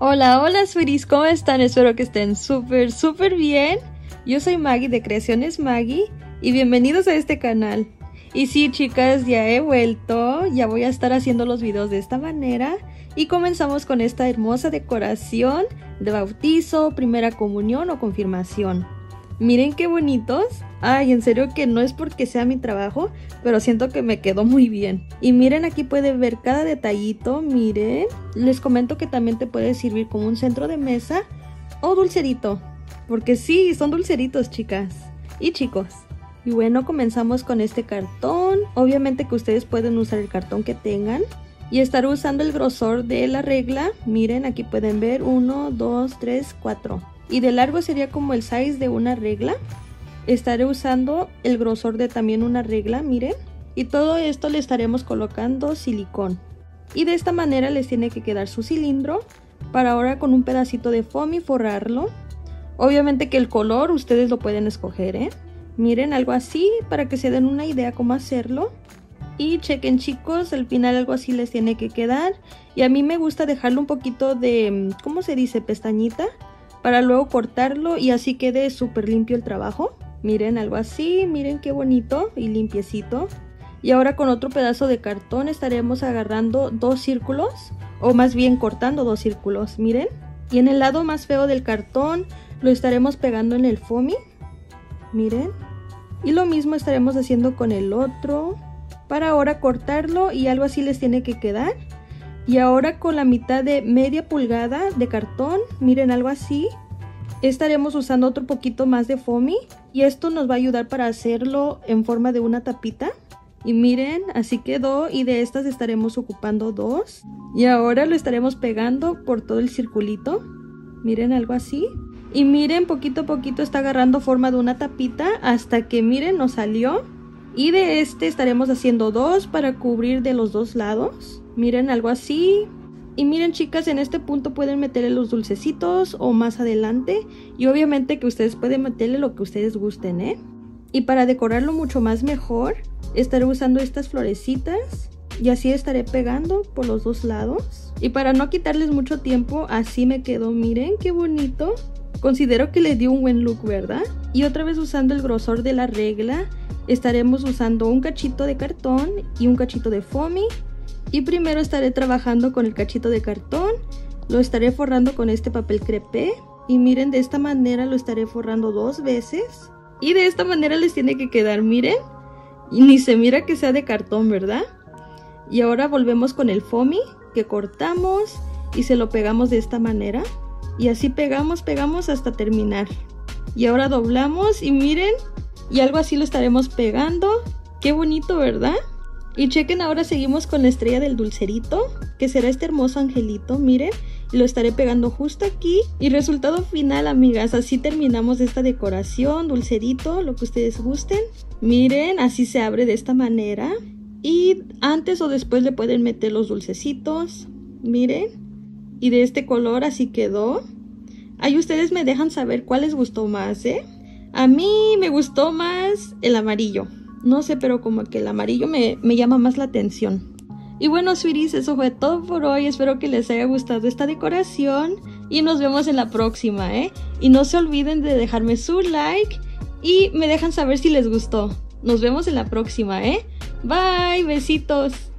Hola, hola sweeties, ¿cómo están? Espero que estén súper bien. Yo soy Maggie de Creaciones Maggie y bienvenidos a este canal. Y sí, chicas, ya he vuelto, ya voy a estar haciendo los videos de esta manera. Y comenzamos con esta hermosa decoración de bautizo, primera comunión o confirmación. Miren qué bonitos. Ay, en serio que no es porque sea mi trabajo, pero siento que me quedó muy bien. Y miren, aquí pueden ver cada detallito, miren. Les comento que también te puede servir como un centro de mesa o dulcerito. Porque sí, son dulceritos, chicas y chicos. Y bueno, comenzamos con este cartón. Obviamente que ustedes pueden usar el cartón que tengan. Y estar usando el grosor de la regla. Miren, aquí pueden ver 1, 2, 3, 4. Y de largo sería como el size de una regla. Estaré usando el grosor de también una regla, miren. Y todo esto le estaremos colocando silicón. Y de esta manera les tiene que quedar su cilindro. Para ahora con un pedacito de foamy forrarlo. Obviamente que el color ustedes lo pueden escoger, ¿eh? Miren, algo así para que se den una idea cómo hacerlo. Y chequen, chicos, al final algo así les tiene que quedar. Y a mí me gusta dejarlo un poquito de, ¿cómo se dice? Pestañita. Para luego cortarlo y así quede súper limpio el trabajo. Miren, algo así, miren qué bonito y limpiecito. Y ahora con otro pedazo de cartón estaremos agarrando dos círculos, o más bien cortando dos círculos, miren. Y en el lado más feo del cartón lo estaremos pegando en el foamy, miren. Y lo mismo estaremos haciendo con el otro, para ahora cortarlo y algo así les tiene que quedar. Y ahora con la mitad de media pulgada de cartón, miren, algo así. Estaremos usando otro poquito más de foamy y esto nos va a ayudar para hacerlo en forma de una tapita. Y miren, así quedó y de estas estaremos ocupando dos. Y ahora lo estaremos pegando por todo el circulito. Miren, algo así. Y miren, poquito a poquito está agarrando forma de una tapita hasta que miren, nos salió. Y de este estaremos haciendo dos para cubrir de los dos lados. Miren, algo así. Y miren, chicas, en este punto pueden meterle los dulcecitos o más adelante. Y obviamente que ustedes pueden meterle lo que ustedes gusten, ¿eh? Y para decorarlo mucho más mejor, estaré usando estas florecitas. Y así estaré pegando por los dos lados. Y para no quitarles mucho tiempo, así me quedó. Miren, qué bonito. Considero que le dio un buen look, ¿verdad? Y otra vez usando el grosor de la regla, estaremos usando un cachito de cartón y un cachito de foamy. Y primero estaré trabajando con el cachito de cartón, lo estaré forrando con este papel crepé. Y miren, de esta manera lo estaré forrando dos veces. Y de esta manera les tiene que quedar, miren. Y ni se mira que sea de cartón, ¿verdad? Y ahora volvemos con el foamy que cortamos y se lo pegamos de esta manera. Y así pegamos hasta terminar. Y ahora doblamos y miren, y algo así lo estaremos pegando. Qué bonito, ¿verdad? Y chequen, ahora seguimos con la estrella del dulcerito, que será este hermoso angelito, miren. Y lo estaré pegando justo aquí. Y resultado final, amigas, así terminamos esta decoración, dulcerito, lo que ustedes gusten. Miren, así se abre de esta manera. Y antes o después le pueden meter los dulcecitos, miren. Y de este color así quedó. Ahí ustedes me dejan saber cuál les gustó más, ¿eh? A mí me gustó más el amarillo. No sé, pero como que el amarillo me llama más la atención. Y bueno, sweeties, eso fue todo por hoy. Espero que les haya gustado esta decoración. Y nos vemos en la próxima, ¿eh? Y no se olviden de dejarme su like. Y me dejan saber si les gustó. Nos vemos en la próxima, ¿eh? Bye, besitos.